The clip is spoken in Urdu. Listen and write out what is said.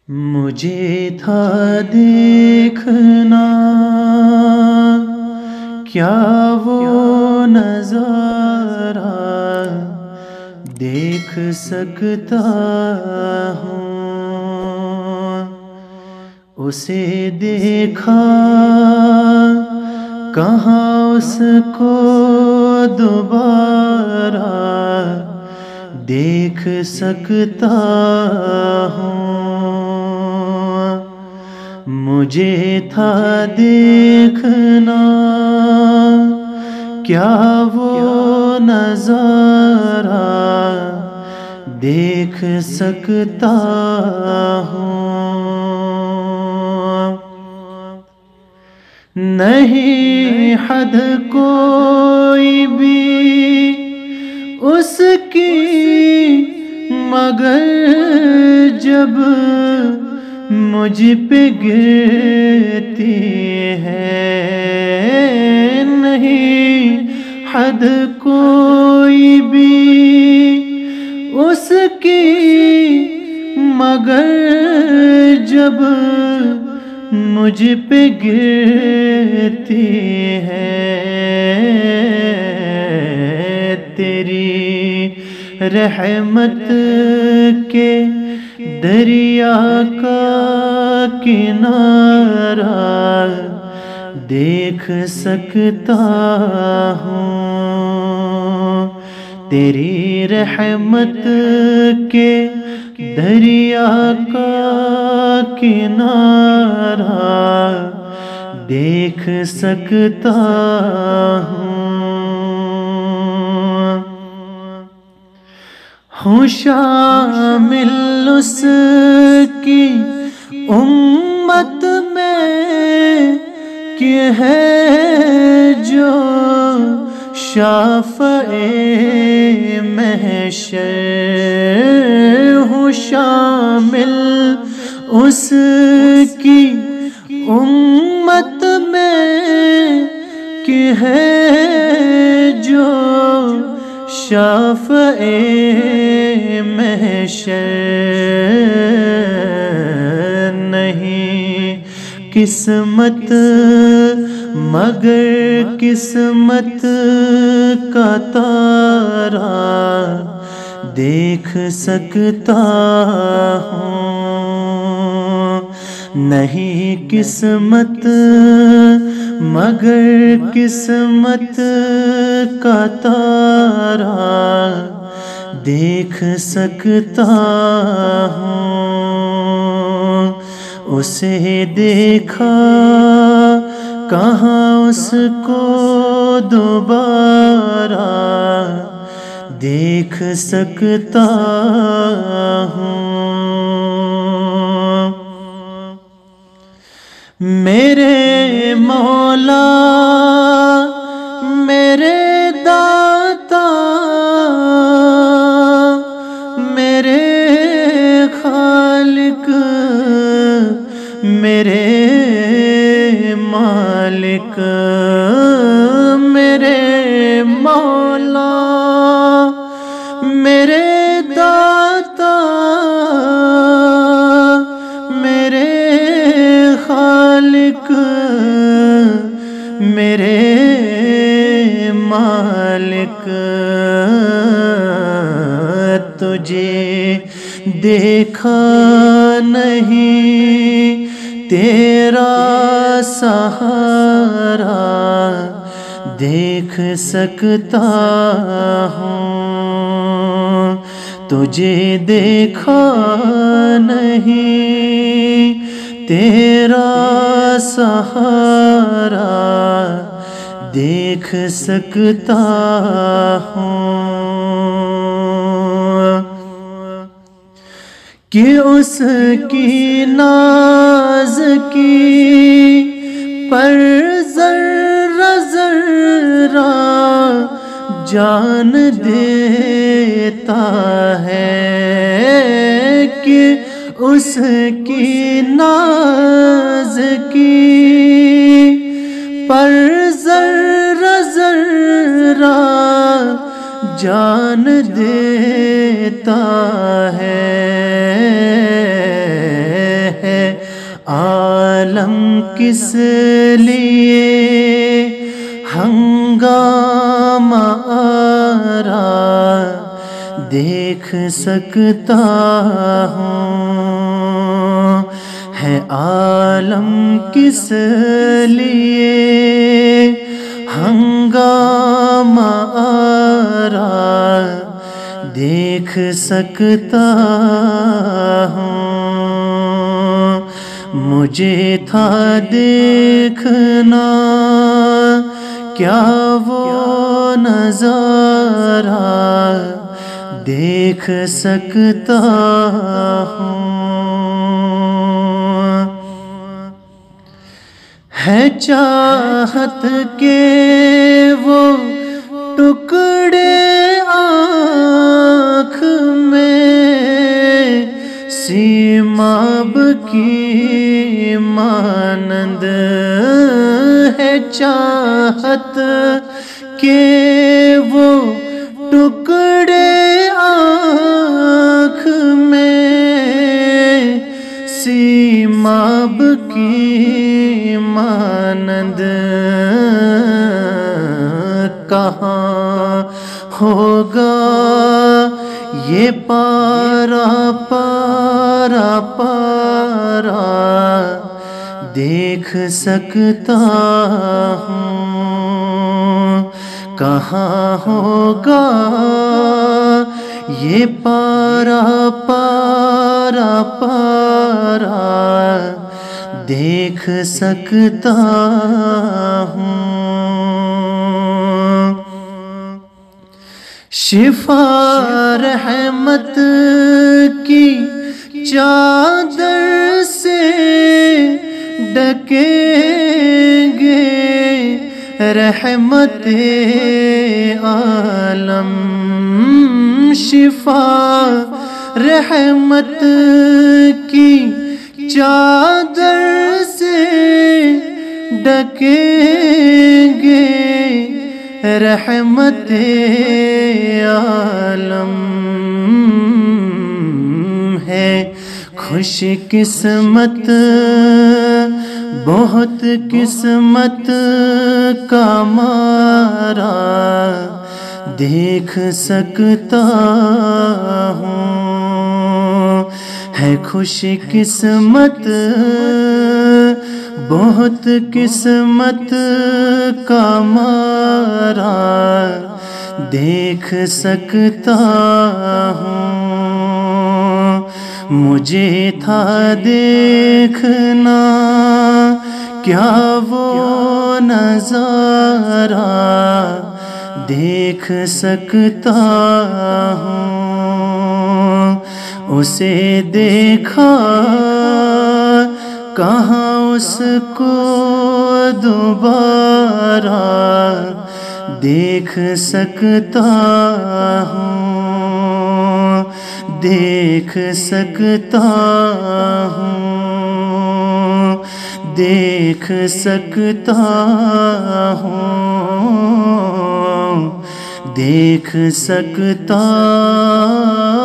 مجھے تھا دیکھنا کیا وہ نظارہ دیکھ سکتا ہوں، اسے دیکھا کہاں اس کو دوبارہ دیکھ سکتا ہوں۔ مجھے تھا دیکھنا کیا وہ نظارہ دیکھ سکتا ہوں، نہیں حد کوئی بھی اس کی مگر جب مجھ پہ گرتی ہے، نہیں حد کوئی بھی اس کی مگر جب مجھ پہ گرتی ہے، تیری رحمت کے دریا کا کنارہ دیکھ سکتا ہوں، تیری رحمت کے دریا کا کنارہ دیکھ سکتا ہوں، شامل اس کی امت میں کہ ہے جو شافع محشر، ہوں شامل اس کی امت میں کہ ہے جو شافع محشر، نہیں قسمت مگر قسمت کا تارا دیکھ سکتا ہوں، نہیں قسمت مگر قسمت کا تارا دیکھ سکتا ہوں، اسے دیکھا کہاں اس کو دوبارہ دیکھ سکتا ہوں، میرے مولا میرے داتا میرے خالق میرے مالک، میرے مولا میرے داتا میرے خالق میرے مالک، تجھے دیکھا نہیں تیرا سہارا دیکھ سکتا ہوں، تجھے دیکھا نہیں تیرا سہارا دیکھ سکتا ہوں، کہ اس کی ناز کی پر ذرہ ذرہ جان دیتا ہے، کہ اس کی ناز کی پر ذرہ ذرہ جان دیتا ہے، عالم کس لیے ہنگامہ آرا دیکھ سکتا ہوں، ہے عالم کس لیے ہنگامہ آرا دیکھ سکتا ہوں۔ مجھے تھا دیکھنا کیا وہ نظارہ دیکھ سکتا ہوں، ہے چاہت کے وہ ٹکڑے آنکھ میں سیماب کی مانند، ہے چاہت کے وہ ٹکڑے آنکھ میں سیماب کی مانند، کہاں ہوگا یہ پارا پارا پارا دیکھ سکتا ہوں، کہاں ہوگا یہ پارا پارا پارا دیکھ سکتا ہوں۔ شفا رحمت کی چادر سے ڈھکیں گے رحمت عالم، شفا رحمت کی چادر سے ڈھکیں گے رحمت عالم، ہے خوش قسمت بہت قسمت کا مارا دیکھ سکتا ہوں، ہے خوش قسمت بہت قسمت کا مارا دیکھ سکتا ہوں۔ مجھے تھا دیکھنا کیا وہ نظارہ دیکھ سکتا ہوں، اسے دیکھا کہاں اس کو دوبارہ دیکھ سکتا ہوں، دیکھ سکتا ہوں، دیکھ سکتا ہوں، دیکھ سکتا